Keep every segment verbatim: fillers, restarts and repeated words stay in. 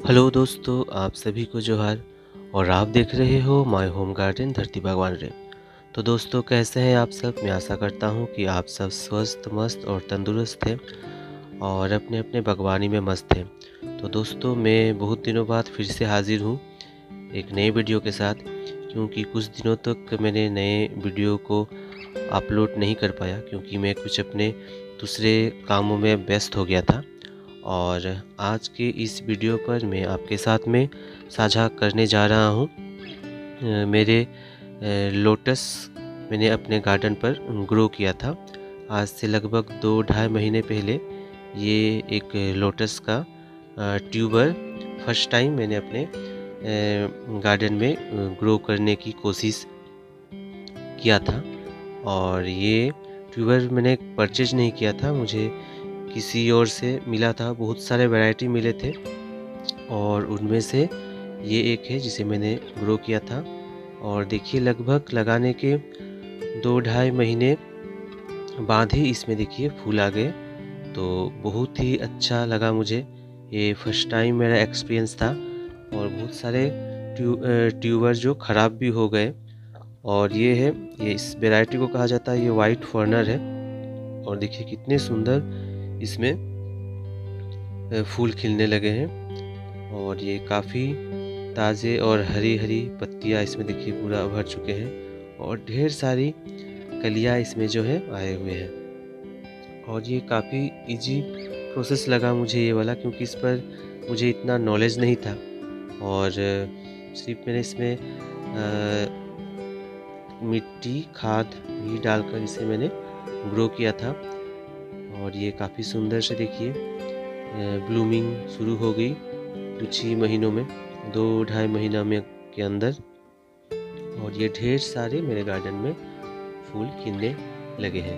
Hello दोस्तों, आप सभी को जोहार। और आप देख रहे हो माय होम गार्डन धरती बागवान रे। तो दोस्तों, कैसे हैं आप सब? मैं आशा करता हूं कि आप सब स्वस्थ, मस्त और तंदुरुस्त थे और अपने अपने बागवानी में मस्त थे। तो दोस्तों, मैं बहुत दिनों बाद फिर से हाजिर हूं एक नए वीडियो के साथ, क्योंकि कुछ दिनों तक मैंने नए वीडियो को अपलोड नहीं कर पाया क्योंकि मैं कुछ अपने दूसरे कामों में व्यस्त हो गया था। और आज के इस वीडियो पर मैं आपके साथ में साझा करने जा रहा हूँ अ, मेरे अ, लोटस मैंने अपने गार्डन पर ग्रो किया था। आज से लगभग दो ढाई महीने पहले ये एक लोटस का अ, ट्यूबर फर्स्ट टाइम मैंने अपने अ, गार्डन में ग्रो करने की कोशिश किया था। और ये ट्यूबर मैंने परचेज नहीं किया था, मुझे किसी और से मिला था। बहुत सारे वैरायटी मिले थे और उनमें से ये एक है जिसे मैंने ग्रो किया था। और देखिए, लगभग लगाने के दो ढाई महीने बाद ही इसमें देखिए फूल आ गए। तो बहुत ही अच्छा लगा मुझे। ये फर्स्ट टाइम मेरा एक्सपीरियंस था। और बहुत सारे ट्यू ट्यूबर जो ख़राब भी हो गए। और ये है, ये इस वैरायटी को कहा जाता है, ये वाइट फॉर्नर है। और देखिए कितने सुंदर इसमें फूल खिलने लगे हैं। और ये काफ़ी ताज़े और हरी हरी पत्तियां इसमें देखिए पूरा भर चुके हैं। और ढेर सारी कलियां इसमें जो है आए हुए हैं। और ये काफ़ी इजी प्रोसेस लगा मुझे ये वाला, क्योंकि इस पर मुझे इतना नॉलेज नहीं था। और सिर्फ मैंने इसमें आ, मिट्टी खाद भी डालकर इसे मैंने ग्रो किया था। और ये काफ़ी सुंदर से देखिए ब्लूमिंग शुरू हो गई कुछ ही महीनों में, दो ढाई महीना में के अंदर। और ये ढेर सारे मेरे गार्डन में फूल खिलने लगे हैं।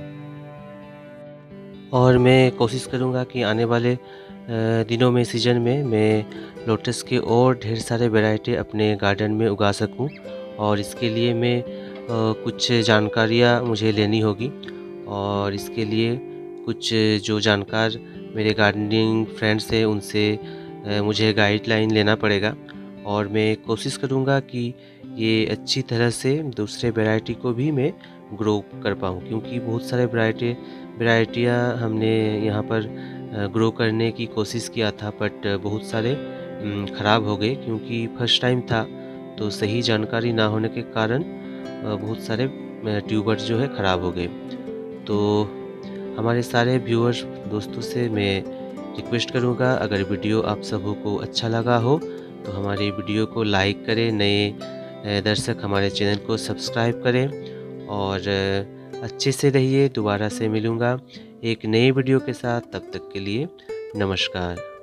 और मैं कोशिश करूँगा कि आने वाले दिनों में, सीज़न में, मैं लोटस के और ढेर सारे वैरायटी अपने गार्डन में उगा सकूं। और इसके लिए मैं कुछ जानकारियाँ मुझे लेनी होगी। और इसके लिए कुछ जो जानकार मेरे गार्डनिंग फ्रेंड्स हैं उनसे मुझे गाइडलाइन लेना पड़ेगा। और मैं कोशिश करूँगा कि ये अच्छी तरह से दूसरे वैरायटी को भी मैं ग्रो कर पाऊँ, क्योंकि बहुत सारे वैरायटी वैरायटियाँ हमने यहाँ पर ग्रो करने की कोशिश किया था, बट बहुत सारे ख़राब हो गए क्योंकि फर्स्ट टाइम था। तो सही जानकारी ना होने के कारण बहुत सारे ट्यूबर्स जो है ख़राब हो गए। तो हमारे सारे व्यूअर्स दोस्तों से मैं रिक्वेस्ट करूंगा, अगर वीडियो आप सबों को अच्छा लगा हो तो हमारी वीडियो को लाइक करें, नए दर्शक हमारे चैनल को सब्सक्राइब करें। और अच्छे से रहिए। दोबारा से मिलूंगा एक नए वीडियो के साथ, तब तक के लिए नमस्कार।